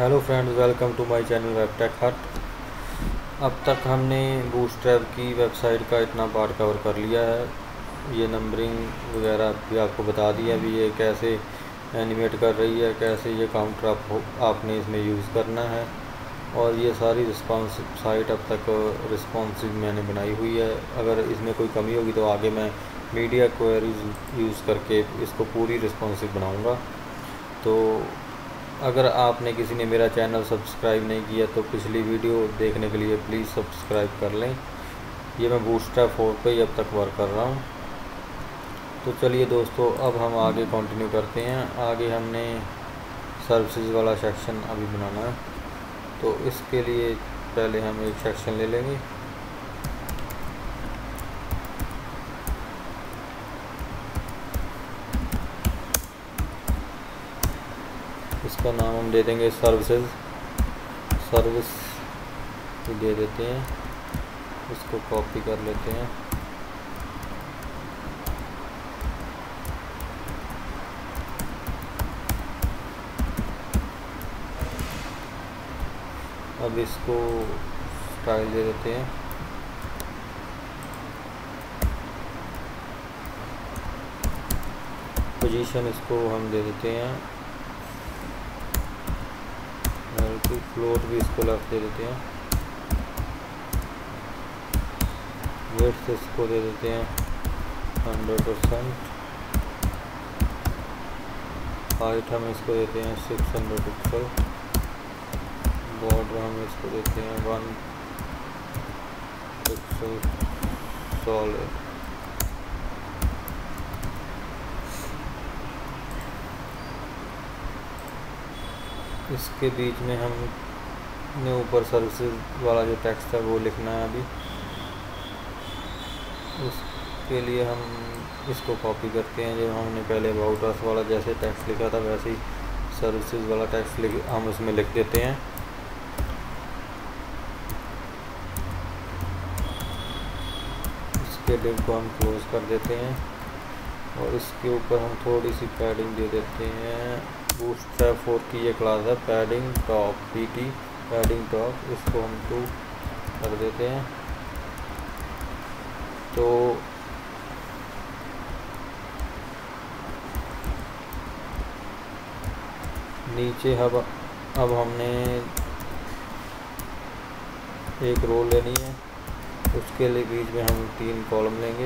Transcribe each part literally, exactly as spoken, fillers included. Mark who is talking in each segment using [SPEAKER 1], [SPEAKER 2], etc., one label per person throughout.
[SPEAKER 1] Hello friends, welcome to my channel WebTechHut. अब तक हमने बूटस्ट्रैप की वेबसाइट का इतना पार्ट कवर कर लिया है। ये नंबरिंग वगैरह भी आपको बता दिया भी, ये कैसे एनिमेट कर रही है, कैसे ये काउंटर आप आपने इसमें यूज़ करना है। और ये सारी रिस्पॉन्सिव साइट अब तक रिस्पॉन्सिव मैंने बनाई हुई है। अगर इसमें कोई कमी होगी तो आगे मैं मीडिया क्वेरीज यूज़ करके इसको पूरी रिस्पॉन्सिव बनाऊँगा। तो अगर आपने किसी ने मेरा चैनल सब्सक्राइब नहीं किया तो पिछली वीडियो देखने के लिए प्लीज़ सब्सक्राइब कर लें। ये मैं बूटस्ट्रैप फोर पे ही अब तक वर्क कर रहा हूँ। तो चलिए दोस्तों, अब हम आगे कंटिन्यू करते हैं। आगे हमने सर्विसेज वाला सेक्शन अभी बनाना है, तो इसके लिए पहले हम एक सेक्शन ले लेंगे। इसका नाम हम दे देंगे सर्विसेज सर्विस दे देते हैं। इसको कॉपी कर लेते हैं। अब इसको स्टाइल दे देते हैं। पोजीशन इसको हम दे देते हैं, फ्लोट भी इसको लेफ्ट दे देते हैं। वेट्स इसको दे देते हैं हंड्रेड परसेंट। हाइट हम इसको देते हैं सिक्स हंड्रेड पिक्सल। बॉर्डर हम इसको देते हैं वन पिक्सल सॉलिड। इसके बीच में हमने ऊपर सर्विसेज वाला जो टेक्स्ट है वो लिखना है अभी। उसके लिए हम इसको कॉपी करते हैं। जो हमने पहले अबाउट अस वाला जैसे टेक्स्ट लिखा था वैसे ही सर्विसेज वाला टेक्स्ट लिख हम उसमें लिख देते हैं। इसके लिंक को हम क्लोज कर देते हैं और इसके ऊपर हम थोड़ी सी पैडिंग दे देते हैं। बूटस्ट्रैप फोर की ये क्लास है padding top, PT padding top. इसको हम टू कर देते हैं। तो नीचे अब अब हमने एक रो लेनी है। उसके लिए बीच में हम तीन कॉलम लेंगे।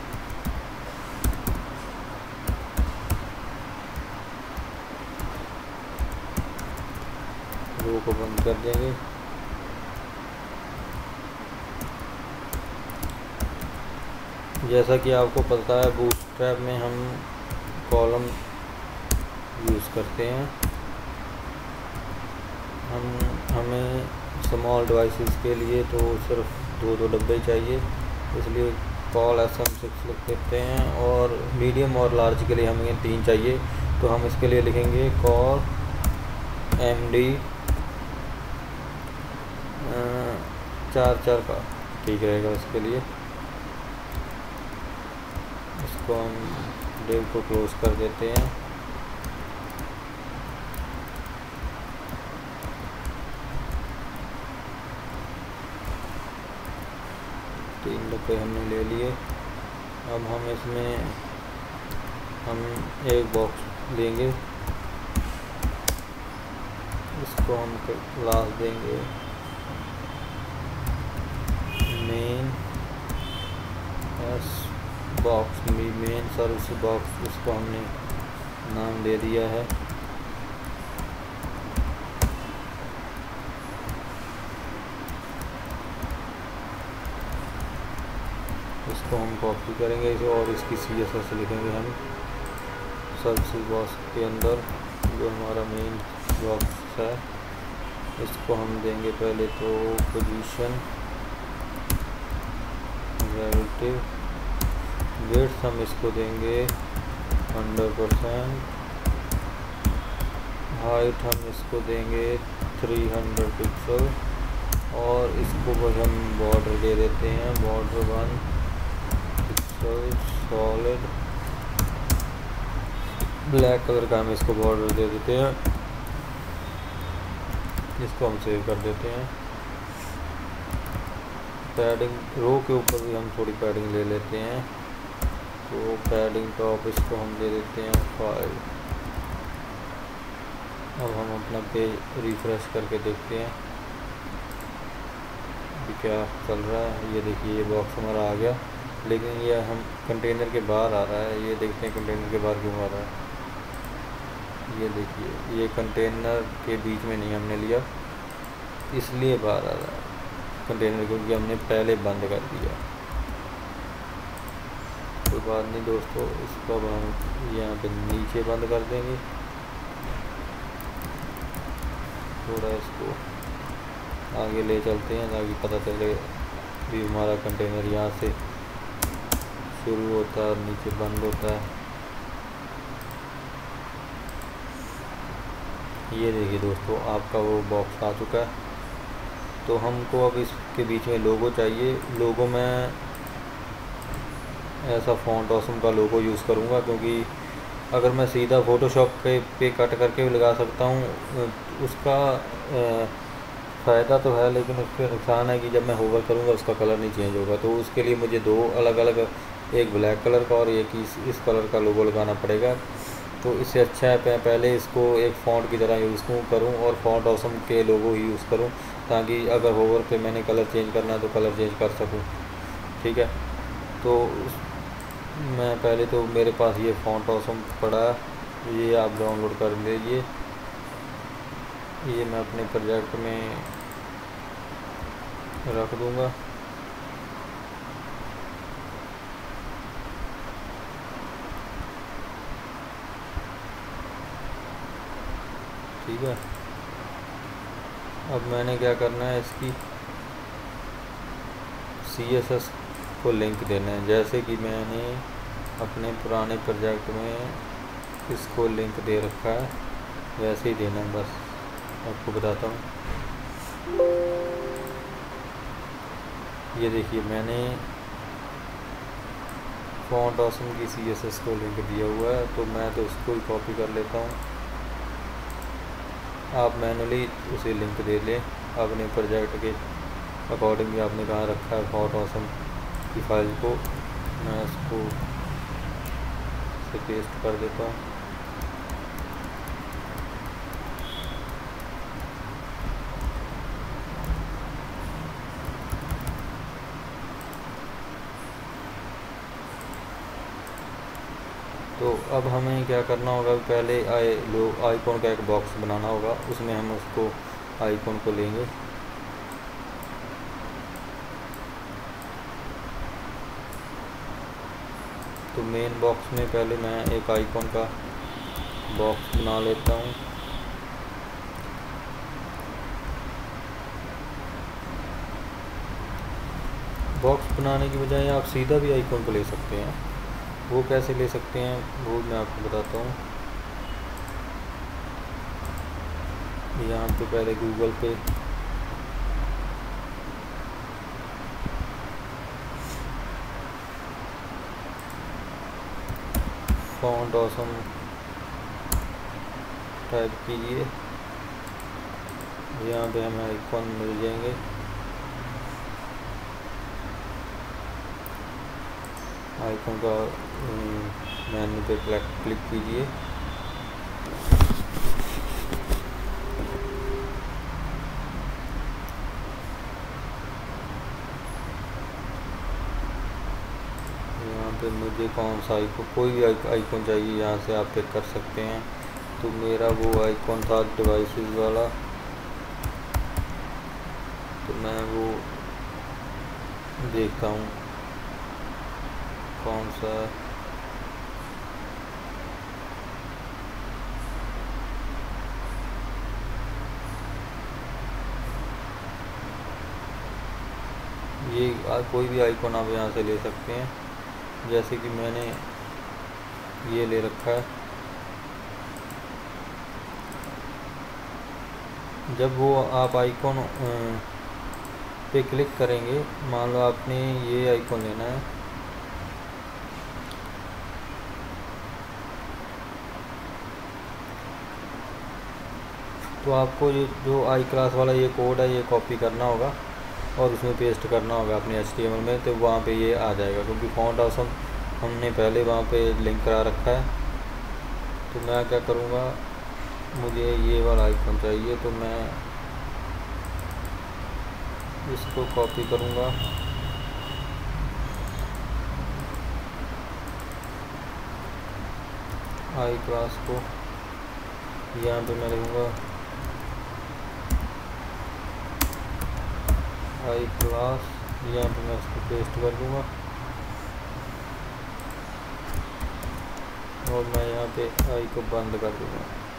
[SPEAKER 1] रो को बंद कर देंगे। जैसा कि आपको पता है बूटस्ट्रैप में हम कॉलम यूज़ करते हैं। हम हमें स्मॉल डिवाइसेस के लिए तो सिर्फ दो दो डब्बे चाहिए, इसलिए कॉल एस एम सिक्स लिख देते हैं। और मीडियम और लार्ज के लिए हमें तीन चाहिए, तो हम इसके लिए लिखेंगे कॉल एम डी चार चार का ठीक रहेगा इसके लिए। इसको हम डिव को क्लोज कर देते हैं। तीन डब्बे हमने ले लिए। अब हम इसमें हम एक बॉक्स लेंगे। इसको हम क्लास देंगे main S box, main service box. इसको हमने नाम दे दिया है। इसको हम कॉपी करेंगे इसे और इसकी सी एस एस लिखेंगे हम सर्विस बॉक्स के अंदर जो हमारा मेन बॉक्स है। इसको हम देंगे पहले तो पोजीशन, रिलेटिव, वेट्स हम इसको देंगे हंड्रेड परसेंट। हाइट हम इसको देंगे थ्री हंड्रेड पिक्सल और इसको बस हम बॉर्डर दे देते हैं border one pixel solid. Black colour का हम इसको बॉर्डर दे देते हैं। इसको हम सेव कर देते हैं। पैडिंग रो के ऊपर भी हम थोड़ी पैडिंग ले लेते हैं, तो पैडिंग टॉप इसको हम दे देते हैं फाइव। अब हम अपना पेज रिफ्रेश करके देखते हैं कि क्या चल रहा है। ये देखिए ये बॉक्स हमारा आ गया, लेकिन ये हम कंटेनर के बाहर आ रहा है। ये देखते हैं कंटेनर के बाहर क्यों आ रहा है। ये देखिए ये कंटेनर के बीच में नहीं हमने लिया, इसलिए बाहर आ रहा है कंटेनर, क्योंकि हमने पहले बंद कर दिया। कोई बात नहीं दोस्तों, इसको अब हम यहाँ पे नीचे बंद कर देंगे। थोड़ा इसको आगे ले चलते हैं ताकि पता चले भी हमारा कंटेनर यहाँ से शुरू होता है और नीचे बंद होता है। ये देखिए दोस्तों आपका वो बॉक्स आ चुका है। तो हमको अब इसके बीच में लोगो चाहिए। लोगो में ऐसा फ़ॉन्ट ऑसम का लोगो यूज़ करूँगा, क्योंकि अगर मैं सीधा फ़ोटोशॉप पे पे कट करके भी लगा सकता हूँ, उसका फ़ायदा तो है, लेकिन उसके नुकसान है कि जब मैं होवर करूँगा उसका कलर नहीं चेंज होगा। तो उसके लिए मुझे दो अलग अलग, एक ब्लैक कलर का और एक इस, इस कलर का लोगो लगाना पड़ेगा। तो इससे अच्छा है मैं पहले इसको एक फ़ॉन्ट की तरह यूज़ करूँ और फ़ॉन्ट ऑसम के लोगो ही यूज़ करूँ, ताकि अगर होवर पे मैंने कलर चेंज करना है तो कलर चेंज कर सकूँ। ठीक है, तो मैं पहले तो मेरे पास ये फ़ॉन्ट ऑसम पड़ा है, ये आप डाउनलोड कर लीजिए। ये मैं अपने प्रोजेक्ट में रख दूँगा। ठीक है, अब मैंने क्या करना है, इसकी सी एस एस को लिंक देना है। जैसे कि मैंने अपने पुराने प्रोजेक्ट में इसको लिंक दे रखा है, वैसे ही देना है। बस आपको बताता हूँ, ये देखिए मैंने फ़ॉन्ट ऑसम की सी एस एस को लिंक दिया हुआ है, तो मैं तो उसको ही कॉपी कर लेता हूँ। आप मैनुअली उसे लिंक दे लें अपने प्रोजेक्ट के अकॉर्डिंग। आपने कहाँ रखा है फ़ॉन्ट ऑसम की फाइल को, मैं इसको से पेस्ट कर देता हूँ। तो अब हमें क्या करना होगा, पहले आई लो आइकॉन का एक बॉक्स बनाना होगा, उसमें हम उसको आइकॉन को लेंगे। तो मेन बॉक्स में पहले मैं एक आइकॉन का बॉक्स बना लेता हूँ। बॉक्स बनाने की बजाय आप सीधा भी आइकॉन को ले सकते हैं। वो कैसे ले सकते हैं वो मैं आपको बताता हूँ। यहाँ पे पहले गूगल पे फ़ॉन्ट ऑसम टाइप कीजिए, यहाँ पे हमें आइकॉन मिल जाएंगे। आइकॉन का मेन्यू पे क्लिक कीजिए। यहाँ पे मुझे कौन सा आइकॉन, कोई भी आइकॉन चाहिए यहाँ से आप पिक कर सकते हैं। तो मेरा वो आइकॉन था डिवाइसेस वाला, तो मैं वो देखता हूँ कौन सा। ये कोई भी आइकॉन आप यहाँ से ले सकते हैं, जैसे कि मैंने ये ले रखा है। जब वो आप आइकॉन पे क्लिक करेंगे, मान लो आपने ये आइकॉन लेना है, तो आपको ये जो आई क्लास वाला ये कोड है ये कॉपी करना होगा और उसमें पेस्ट करना होगा अपने एच टी एम एल में, तो वहाँ पे ये आ जाएगा, क्योंकि फॉन्ट ऑसम हमने पहले वहाँ पे लिंक करा रखा है। तो मैं क्या करूँगा, मुझे ये वाला आइकन चाहिए, तो मैं इसको कॉपी करूँगा, आई क्लास को यहाँ पे मैं लिखूँगा आई क्लास, यहाँ पे मैं इसको पेस्ट कर दूँगा और मैं यहाँ पे आई को बंद कर दूँगा।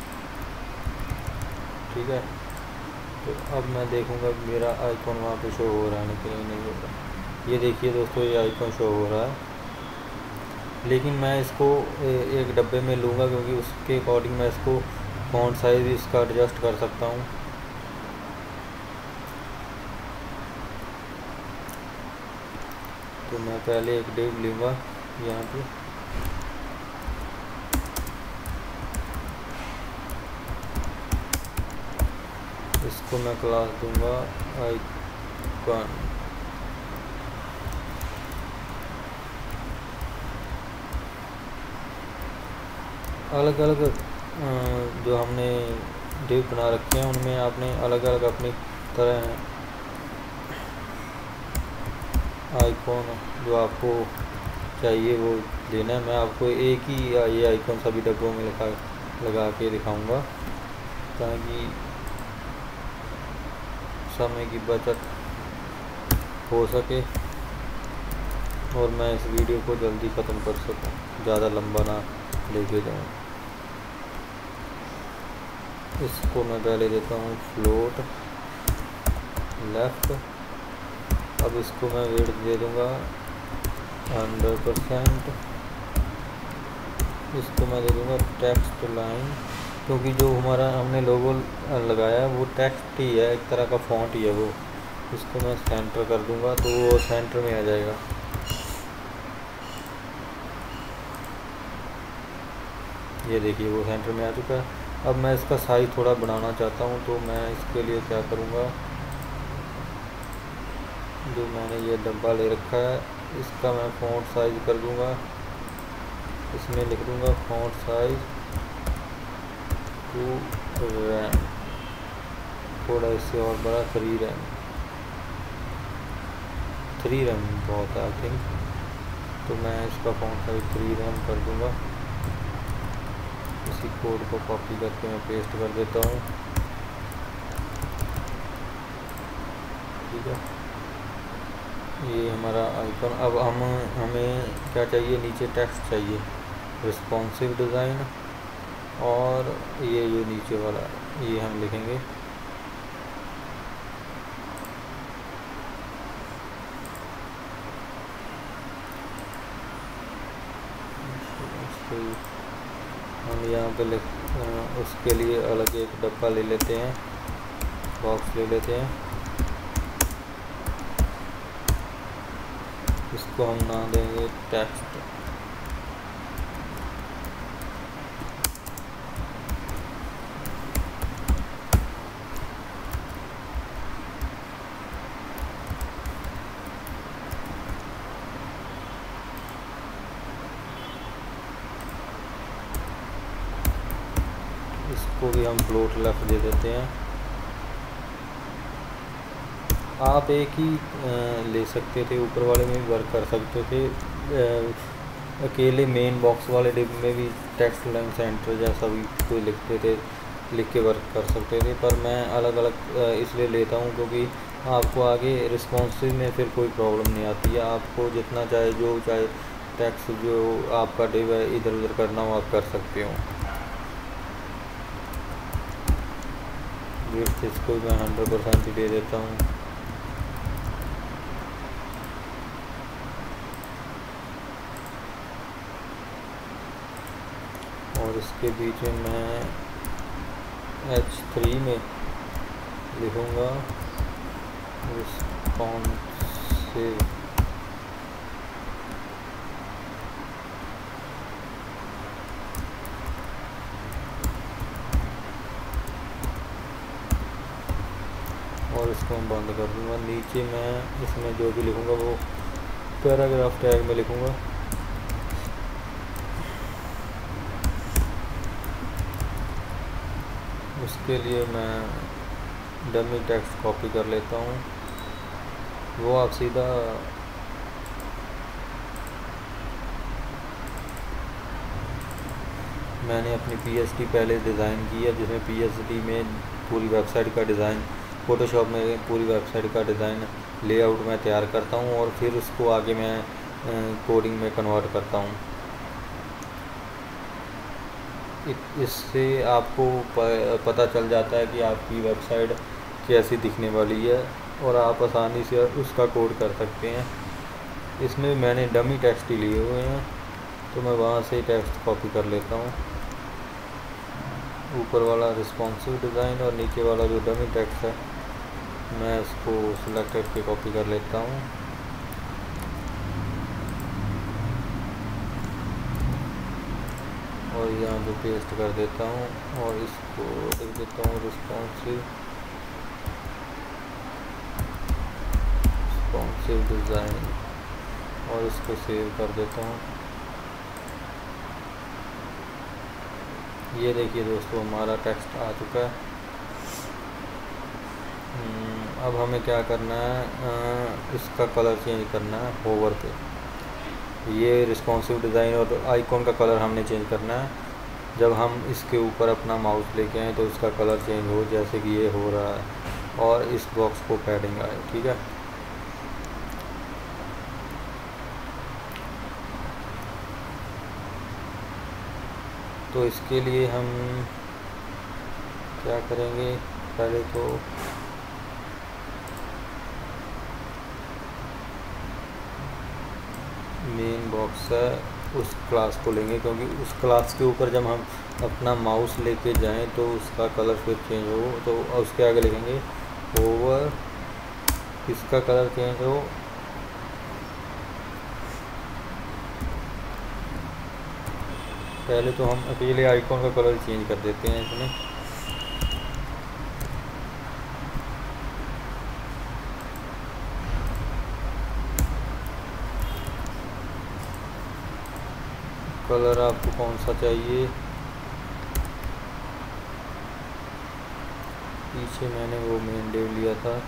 [SPEAKER 1] ठीक है, तो अब मैं देखूँगा मेरा आइकॉन वहाँ पे शो हो रहा है लेकिन नहीं हो रहा। ये देखिए दोस्तों, ये आइकॉन शो हो रहा है, लेकिन मैं इसको एक डब्बे में लूँगा क्योंकि उसके अकॉर्डिंग मैं इसको फॉन्ट साइज इसका एडजस्ट कर सकता हूँ। तो मैं पहले एक डिव लूँगा यहाँ पे, इसको मैं क्लास दूँगा आइकॉन। अलग अलग जो हमने डिव बना रखे हैं उनमें आपने अलग अलग अपनी तरह आइकॉन जो आपको चाहिए वो देना है। मैं आपको एक ही ये आइकॉन सभी डब्बों में लगा लगा के दिखाऊंगा ताकि समय की बचत हो सके और मैं इस वीडियो को जल्दी ख़त्म कर सकूं, ज़्यादा लंबा ना लेके जाऊं। इसको मैं पहले देता हूँ फ्लोट लेफ़्ट। अब इसको मैं वेट दे दूँगा हंड्रेड परसेंट। इसको मैं दे दूँगा टेक्स्ट लाइन, क्योंकि जो हमारा हमने लोगो लगाया है वो टेक्स्ट ही है, एक तरह का फॉन्ट ही है वो। इसको मैं सेंटर कर दूँगा तो वो सेंटर में आ जाएगा। ये देखिए वो सेंटर में आ चुका है। अब मैं इसका साइज़ थोड़ा बढ़ाना चाहता हूँ, तो मैं इसके लिए क्या करूँगा, जो मैंने ये डब्बा ले रखा है इसका मैं फ़ॉन्ट साइज़ कर दूँगा। इसमें लिख दूँगा फ़ॉन्ट साइज़ टू रैम, थोड़ा इससे और बड़ा थ्री रैम। थ्री रैम बहुत है आई थिंक, तो मैं इसका फ़ॉन्ट साइज़ थ्री रैम कर दूँगा। इसी कोड को कॉपी करके मैं पेस्ट कर देता हूँ। ठीक है, ये हमारा आइकन। अब हम हमें क्या चाहिए, नीचे टेक्स्ट चाहिए, रिस्पॉन्सिव डिज़ाइन, और ये जो नीचे वाला ये हम लिखेंगे हम यहाँ पे लिख, उसके लिए अलग एक डब्बा ले लेते हैं, बॉक्स ले लेते हैं। इसको हम नाम देंगे टेक्स्ट। इसको भी हम फ्लोट लेफ्ट दे देते हैं। आप एक ही ले सकते थे, ऊपर वाले में भी वर्क कर सकते थे। अकेले मेन बॉक्स वाले डिब्बे में भी टेक्स्ट लाइन सेंटर जैसा भी कोई लिखते थे, लिख के वर्क कर सकते थे, पर मैं अलग अलग इसलिए लेता हूँ क्योंकि आपको आगे रिस्पॉन्सिव में फिर कोई प्रॉब्लम नहीं आती है। आपको जितना चाहे जो चाहे टेक्स्ट जो आपका डिव है इधर उधर करना हो आप कर सकते हो। विड्थ इसको मैं हंड्रेड परसेंट ही दे देता हूँ। और इसके बीच में मैं एच थ्री में लिखूँगा रिस्पॉन्सिव। और इसको मैं बंद कर दूँगा। नीचे मैं इसमें जो भी लिखूँगा वो पैराग्राफ टैग में लिखूँगा। उसके लिए मैं डमी टेक्स्ट कॉपी कर लेता हूँ। वो आप सीधा मैंने अपनी पीएचडी पहले डिज़ाइन की है, जिसमें पीएचडी में पूरी वेबसाइट का डिज़ाइन, फ़ोटोशॉप में पूरी वेबसाइट का डिज़ाइन लेआउट मैं तैयार करता हूँ और फिर उसको आगे मैं कोडिंग में कन्वर्ट करता हूँ। इससे आपको पता चल जाता है कि आपकी वेबसाइट कैसी दिखने वाली है और आप आसानी से उसका कोड कर सकते हैं। इसमें मैंने डमी टेक्स्ट ही लिए हुए हैं, तो मैं वहाँ से टेक्स्ट कॉपी कर लेता हूँ। ऊपर वाला रिस्पॉन्सिव डिज़ाइन और नीचे वाला जो डमी टेक्स्ट है मैं उसको सिलेक्ट करके कॉपी कर लेता हूँ। और यहाँ पे पेस्ट कर देता हूँ और इसको लिख देता हूँ रिस्पॉन्सिव रिस्पॉन्सिव डिज़ाइन और इसको सेव कर देता हूँ। ये देखिए दोस्तों, हमारा टेक्स्ट आ चुका है। अब हमें क्या करना है, आ, इसका कलर चेंज करना है होवर पे। ये रिस्पॉन्सिव डिज़ाइन और आइकॉन का कलर हमने चेंज करना है। जब हम इसके ऊपर अपना माउस लेके आएँ तो इसका कलर चेंज हो, जैसे कि ये हो रहा है, और इस बॉक्स को पैडिंग आए। ठीक है, तो इसके लिए हम क्या करेंगे, पहले तो मेन बॉक्स है उस क्लास को लेंगे, क्योंकि उस क्लास के ऊपर जब हम अपना माउस लेके जाएं तो उसका कलर फिर चेंज हो। तो उसके आगे लिखेंगे ओवर, इसका कलर चेंज हो। पहले तो हम अकेले आइकॉन का कलर चेंज कर देते हैं इसमें। कलर आपको कौन सा चाहिए, पीछे मैंने वो मेन डेव लिया था,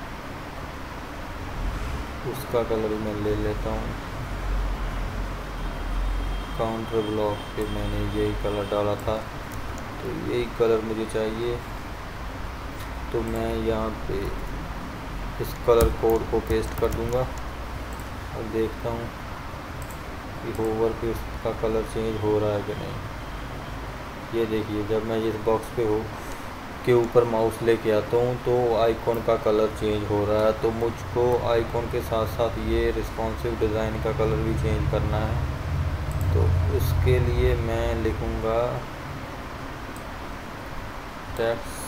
[SPEAKER 1] उसका कलर मैं ले लेता हूँ। काउंटर ब्लॉक पे मैंने यही कलर डाला था, तो यही कलर मुझे चाहिए। तो मैं यहाँ पे इस कलर कोड को पेस्ट कर दूँगा और देखता हूँ कि होवर पे उसका कलर चेंज हो रहा है कि नहीं। ये देखिए, जब मैं इस बॉक्स पे हो के ऊपर माउस लेके आता हूँ तो आइकॉन का कलर चेंज हो रहा है। तो मुझको आइकॉन के साथ साथ ये रिस्पॉन्सिव डिज़ाइन का कलर भी चेंज करना है। तो इसके लिए मैं लिखूँगा टेक्स्ट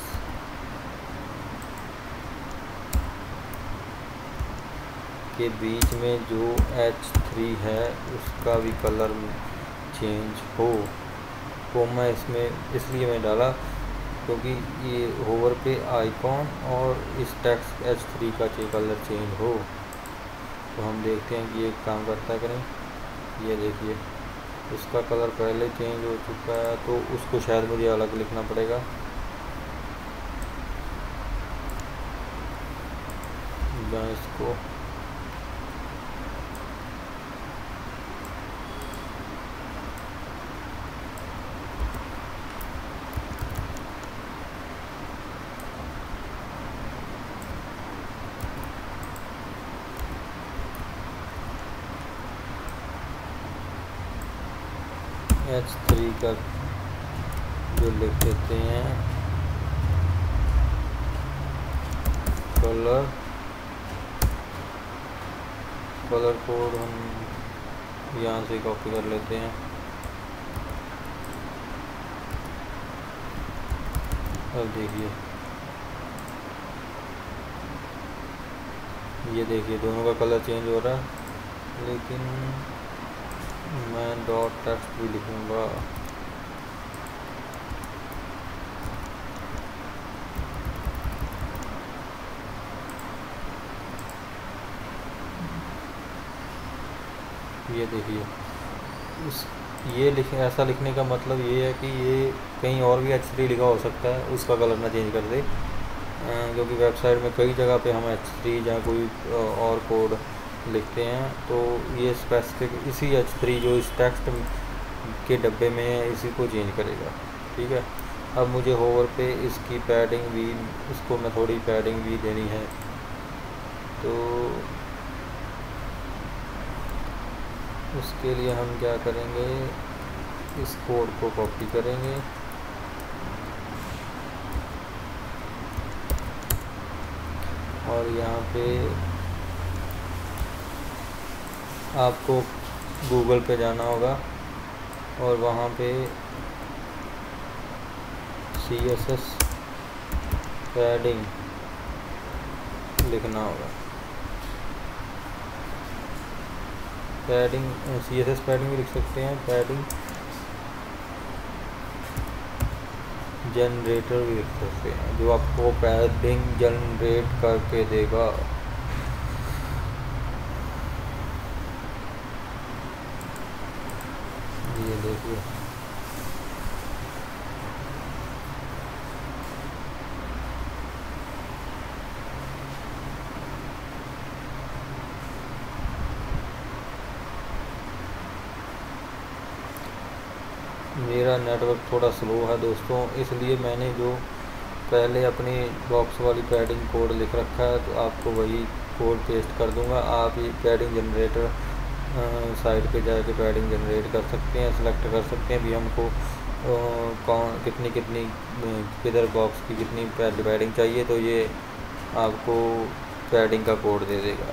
[SPEAKER 1] के बीच में जो एच थ्री है उसका भी कलर चेंज हो। तो मैं इसमें इसलिए मैं डाला क्योंकि ये होवर पे आइकॉन और इस टेक्स्ट एच थ्री का कलर चेंज हो। तो हम देखते हैं कि ये काम करता है कि नहीं। ये देखिए, इसका कलर पहले चेंज हो चुका है, तो उसको शायद मुझे अलग लिखना पड़ेगा। मैं इसको एच थ्री का जो लिख देते हैं कलर कलर कोड हम यहाँ से कॉपी कर लेते हैं। अब देखिए, ये देखिए दोनों का कलर चेंज हो रहा है, लेकिन मैं डॉट टेक्स्ट भी लिखूँगा। ये देखिए, इस ये लिख ऐसा लिखने का मतलब ये है कि ये कहीं और भी एच थ्री लिखा हो सकता है, उसका कलर ना चेंज कर दे, क्योंकि वेबसाइट में कई जगह पे हम एच थ्री या कोई और कोड लिखते हैं, तो ये स्पेसिफिक इसी एच थ्री जो इस टेक्स्ट के डब्बे में है इसी को चेंज करेगा। ठीक है, अब मुझे होवर पे इसकी पैडिंग भी, इसको मैं थोड़ी पैडिंग भी देनी है, तो उसके लिए हम क्या करेंगे, इस कोड को कॉपी करेंगे और यहाँ पे आपको गूगल पे जाना होगा और वहाँ पे सी एस एस पैडिंग लिखना होगा। Padding C S S padding भी लिख सकते हैं, पैडिंग जनरेटर भी लिख सकते हैं, जो आपको पैडिंग जनरेट करके देगा। ये देखिए, मेरा नेटवर्क थोड़ा स्लो है दोस्तों, इसलिए मैंने जो पहले अपनी बॉक्स वाली पैडिंग कोड लिख रखा है, तो आपको वही कोड पेस्ट कर दूंगा। आप ये पैडिंग जनरेटर साइट पे जाके पैडिंग जनरेट कर सकते हैं, सेलेक्ट कर सकते हैं भी हमको कौन कितनी कितनी किधर बॉक्स की कितनी पैडिंग चाहिए, तो ये आपको पैडिंग का कोड दे देगा।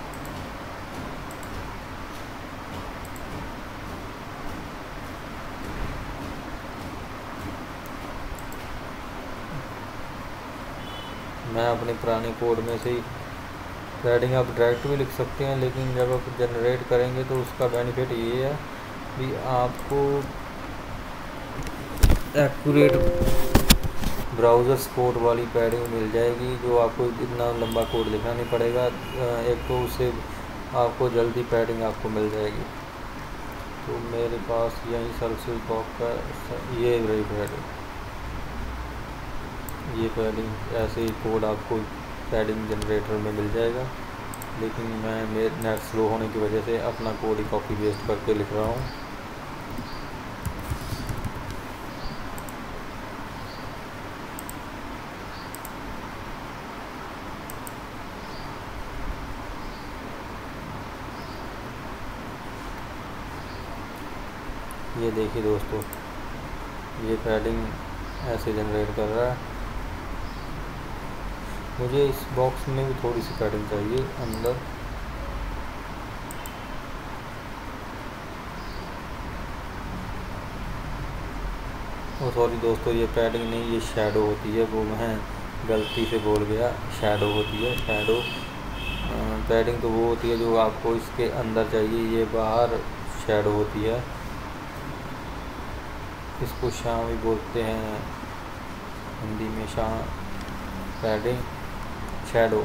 [SPEAKER 1] मैं अपने पुराने कोड में से ही पैडिंग आप डायरेक्ट भी लिख सकते हैं, लेकिन जब आप जनरेट करेंगे तो उसका बेनिफिट ये है कि आपको एक्यूरेट ब्राउज़र सपोर्ट वाली पैडिंग मिल जाएगी, जो आपको इतना लंबा कोड लिखना नहीं पड़ेगा। एक तो उससे आपको जल्दी पैडिंग आपको मिल जाएगी। तो मेरे पास यही सर्विस बॉक्स का ये रही पैडिंग, ये पैडिंग ऐसे ही कोड आपको पैडिंग जनरेटर में मिल जाएगा, लेकिन मैं मेरे नेट स्लो होने की वजह से अपना कोड ही कॉपी पेस्ट करके लिख रहा हूँ। ये देखिए दोस्तों, ये पैडिंग ऐसे जनरेट कर रहा है। मुझे इस बॉक्स में भी थोड़ी सी पैडिंग चाहिए अंदर। ओ सॉरी दोस्तों, ये पैडिंग नहीं, ये शैडो होती है, वो मैं गलती से बोल गया, शैडो होती है। शैडो पैडिंग तो वो होती है जो आपको इसके अंदर चाहिए, ये बाहर शैडो होती है। इसको शाम भी बोलते हैं हिंदी में, शाम पैडिंग शैडो,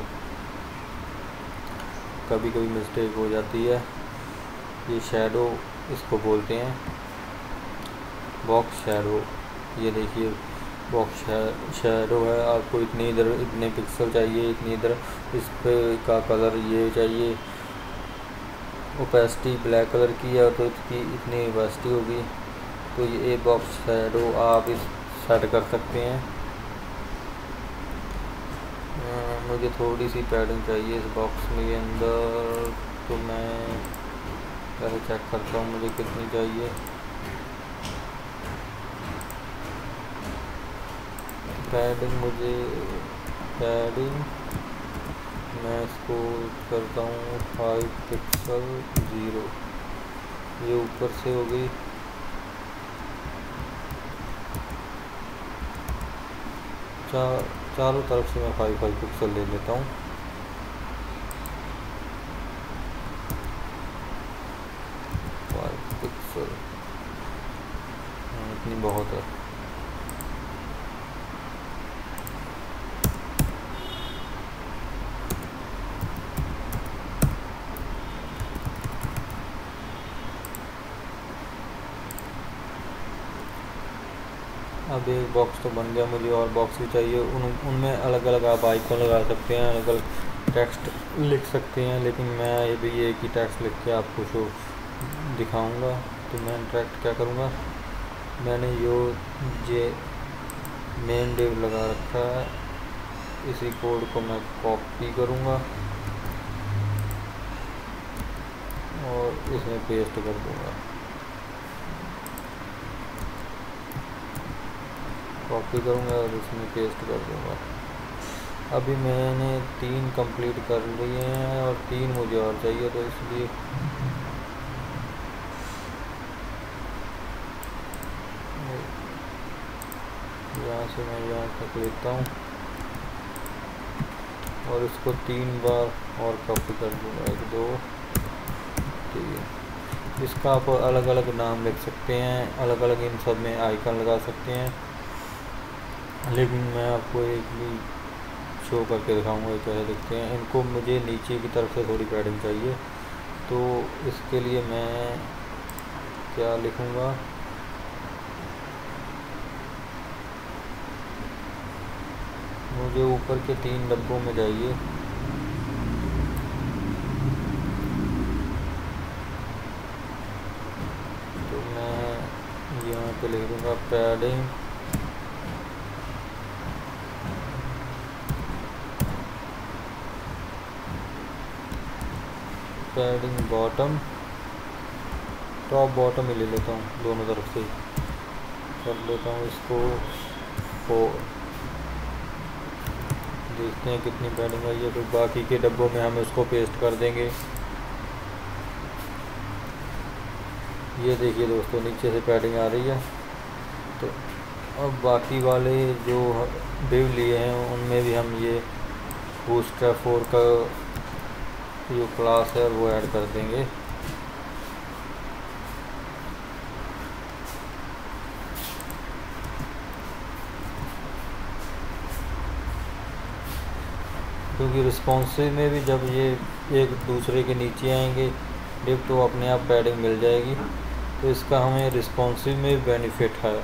[SPEAKER 1] कभी कभी मिस्टेक हो जाती है। ये शैडो इसको बोलते हैं, बॉक्स शैडो। ये देखिए बॉक्स शैडो है, आपको इतनी इधर इतने पिक्सल चाहिए, इतनी इधर इस पे का कलर ये चाहिए, ओपेसिटी ब्लैक कलर की है तो इसकी इतनी ओपेसिटी होगी। तो ये बॉक्स शैडो आप इस सेट कर सकते हैं। मुझे थोड़ी सी पैडिंग चाहिए इस बॉक्स में अंदर, तो मैं पहले चेक करता हूँ मुझे कितनी चाहिए। पैडिंग मुझे पैडिंग मैं इसको करता हूँ फाइव पिक्सल ज़ीरो, ये ऊपर से हो गई। चा, चारों तरफ से मैं फाइव फाइव पिक्सल ले लेता हूँ। फाइव पिक्सल इतनी बहुत है। अब एक बॉक्स तो बन गया, मुझे और बॉक्स भी चाहिए। उन उनमें अलग अलग आप आइकॉन लगा सकते हैं, अलग अलग टेक्स्ट लिख सकते हैं, लेकिन मैं ये भी एक ही टेक्स्ट लिख के आपको शो दिखाऊंगा। तो मैं इंटरेक्ट क्या करूँगा, मैंने यो जे मेन डिव लगा रखा है, इसी कोड को मैं कॉपी करूँगा और इसमें पेस्ट कर दूँगा। कॉपी करूँगा और इसमें पेस्ट कर दूँगा। अभी मैंने तीन कंप्लीट कर लिए हैं और तीन मुझे और चाहिए, तो इसलिए यहाँ से मैं यहाँ तक लेता हूँ और इसको तीन बार और कॉपी कर दूँगा। एक दो तीन। इसका आप अलग अलग नाम लिख सकते हैं, अलग अलग इन सब में आइकन लगा सकते हैं, लेकिन मैं आपको एक भी शो करके दिखाऊंगा कैसे दिखते हैं। इनको मुझे नीचे की तरफ से थोड़ी पैडिंग चाहिए, तो इसके लिए मैं क्या लिखूंगा, मुझे ऊपर के तीन डब्बों में चाहिए। तो मैं यहाँ पे लिख दूंगा padding padding bottom, top bottom ही ले लेता हूँ, दोनों तरफ से कर लेता हूँ इसको फोर। देखते हैं कितनी पैडिंग आई है, फिर बाकी के डब्बों में हम इसको पेस्ट कर देंगे। ये देखिए दोस्तों, नीचे से पैडिंग आ रही है। तो अब बाकी वाले जो डिव लिए हैं उनमें भी हम ये बूटस्ट्रैप फोर का जो क्लास है वो ऐड कर देंगे। क्योंकि रिस्पॉन्सिव में भी जब ये एक दूसरे के नीचे आएंगे डिव तो अपने आप पैडिंग मिल जाएगी, तो इसका हमें रिस्पॉन्सिव में बेनिफिट है।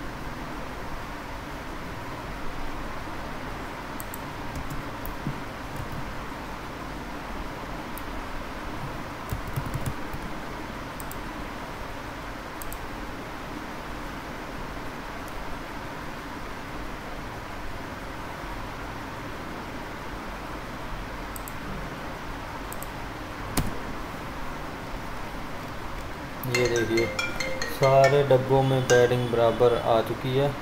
[SPEAKER 1] ये देखिए सारे डब्बों में पैडिंग बराबर आ चुकी है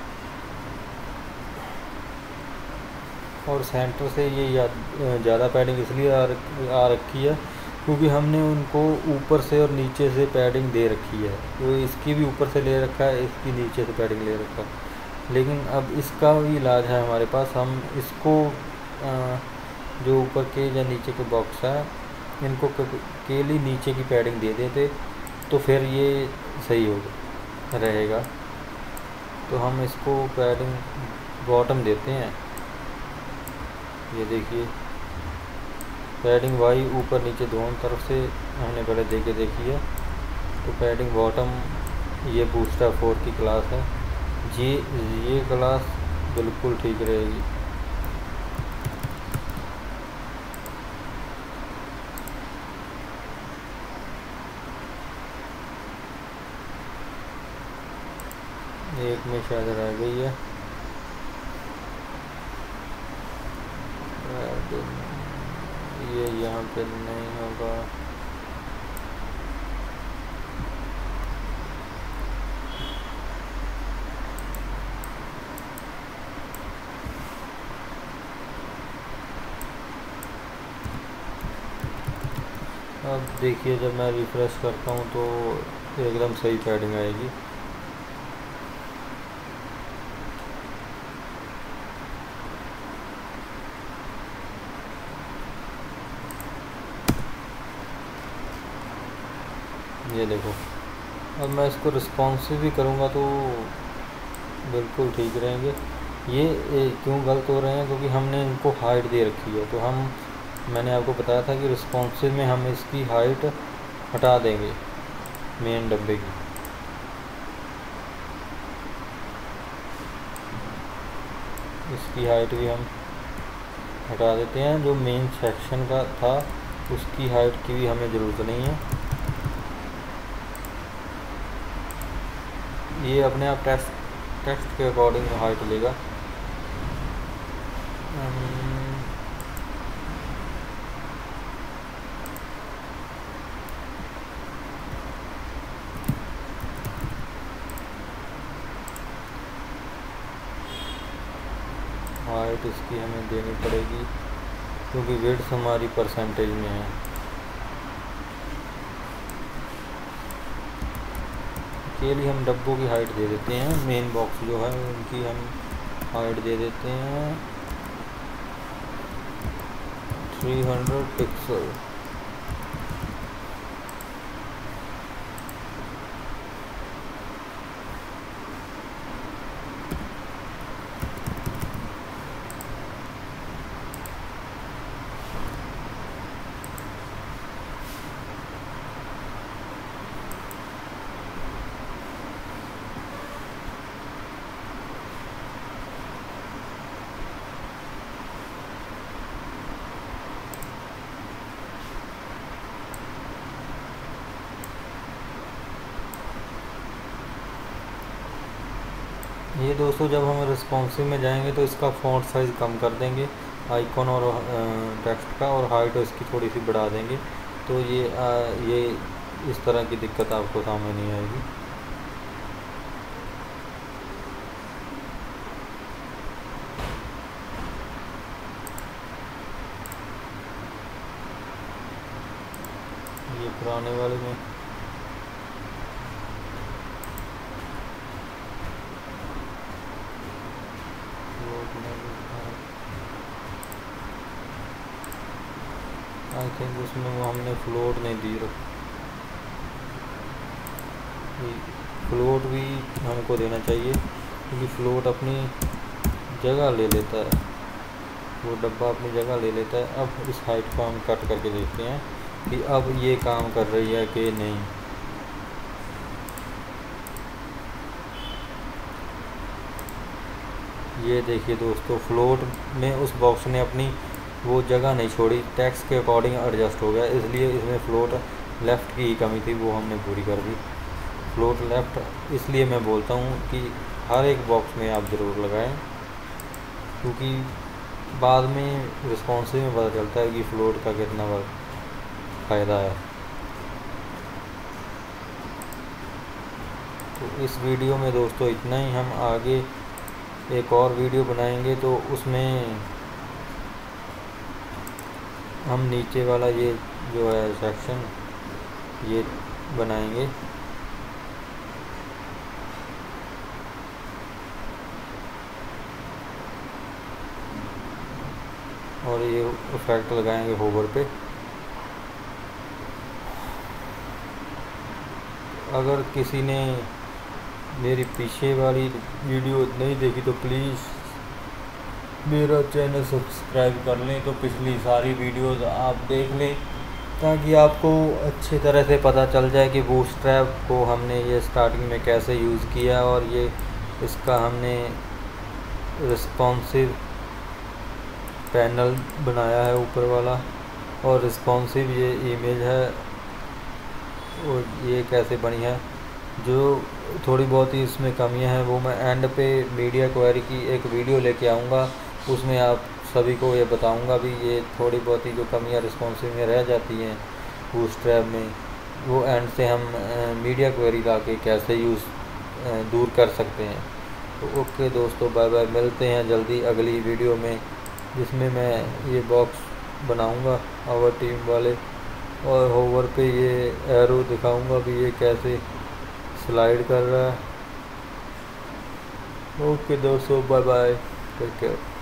[SPEAKER 1] और सेंटर से ये ज़्यादा पैडिंग इसलिए आ आ रखी है क्योंकि हमने उनको ऊपर से और नीचे से पैडिंग दे रखी है। तो इसकी भी ऊपर से ले रखा है, इसकी नीचे से पैडिंग ले रखा है, लेकिन अब इसका भी इलाज है हमारे पास। हम इसको जो ऊपर के या नीचे के बॉक्स है इनको के लिए नीचे की पैडिंग दे देते तो फिर ये सही हो रहेगा। तो हम इसको पैडिंग बॉटम देते हैं। ये देखिए पैडिंग वाई ऊपर नीचे दोनों तरफ से हमने पहले दे के देखी है। तो पैडिंग बॉटम ये बूटस्ट्रैप फोर की क्लास है जी, ये क्लास बिल्कुल ठीक रहेगी। एक में शायद रह गई है, ये यहाँ पे नहीं होगा। अब देखिए जब मैं रिफ्रेश करता हूँ तो एकदम सही पैडिंग आएगी। ये देखो अब मैं इसको रिस्पॉन्सिव भी करूँगा तो बिल्कुल ठीक रहेंगे। ये ए, क्यों गलत हो रहे हैं क्योंकि हमने इनको हाइट दे रखी है। तो हम मैंने आपको बताया था कि रिस्पॉन्सिव में हम इसकी हाइट हटा देंगे मेन डब्बे की। इसकी हाइट भी हम हटा देते हैं। जो मेन सेक्शन का था उसकी हाइट की भी हमें ज़रूरत नहीं है, ये अपने आप टेक्स्ट टेक्स्ट के अकॉर्डिंग हाइट लेगा। हाइट इसकी हमें देनी पड़ेगी क्योंकि विड्थ हमारी परसेंटेज में है। के लिए हम डब्बों की हाइट दे देते हैं, मेन बॉक्स जो है उनकी हम हाइट दे देते हैं तीन सौ पिक्सल। ये दोस्तों जब हम रिस्पॉन्सिव में जाएंगे तो इसका फ़ॉन्ट साइज़ कम कर देंगे आइकॉन और टेक्स्ट का, और हाइट इसकी थोड़ी सी बढ़ा देंगे, तो ये आ, ये इस तरह की दिक्कत आपको सामने नहीं आएगी। ये पुराने वाले में आई थिंक उसमें वो हमने फ्लोट नहीं दी रखी, फ्लोट भी हमको देना चाहिए क्योंकि फ्लोट अपनी जगह ले लेता है, वो डब्बा अपनी जगह ले लेता है। अब इस हाइट को हम कट करके देखते हैं कि अब ये काम कर रही है कि नहीं। ये देखिए दोस्तों, फ्लोट में उस बॉक्स ने अपनी वो जगह नहीं छोड़ी, टेक्स्ट के अकॉर्डिंग एडजस्ट हो गया, इसलिए इसमें फ्लोट लेफ़्ट की ही कमी थी, वो हमने पूरी कर दी। फ्लोट लेफ़्ट इसलिए मैं बोलता हूँ कि हर एक बॉक्स में आप ज़रूर लगाएं, क्योंकि बाद में रिस्पॉन्सिव में पता चलता है कि फ्लोट का कितना फ़ायदा है। तो इस वीडियो में दोस्तों इतना ही। हम आगे एक और वीडियो बनाएंगे तो उसमें हम नीचे वाला ये जो है सेक्शन ये बनाएंगे, और ये इफेक्ट लगाएंगे होवर पे। अगर किसी ने मेरी पीछे वाली वीडियो नहीं देखी तो प्लीज़ मेरा चैनल सब्सक्राइब कर लें, तो पिछली सारी वीडियोस आप देख लें ताकि आपको अच्छी तरह से पता चल जाए कि बूटस्ट्रैप को हमने ये स्टार्टिंग में कैसे यूज़ किया, और ये इसका हमने रिस्पॉन्सिव पैनल बनाया है ऊपर वाला, और रिस्पॉन्सिव ये इमेज है और ये कैसे बनी है। जो थोड़ी बहुत ही इसमें कमियां हैं वो मैं एंड पे मीडिया क्वेरी की एक वीडियो लेके आऊँगा, उसमें आप सभी को ये बताऊंगा भी ये थोड़ी बहुत ही जो कमियां रिस्पॉन्सिव में रह जाती हैं बूटस्ट्रैप में, वो एंड से हम मीडिया क्वेरी ला के कैसे यूज़ दूर कर सकते हैं। तो ओके दोस्तों, बाय बाय, मिलते हैं जल्दी अगली वीडियो में जिसमें मैं ये बॉक्स बनाऊंगा आवर टीम वाले, और होवर पे ये एरो दिखाऊंगा भी ये कैसे स्लाइड कर रहा है। ओके दोस्तों, बाय बाय, टेक केयर।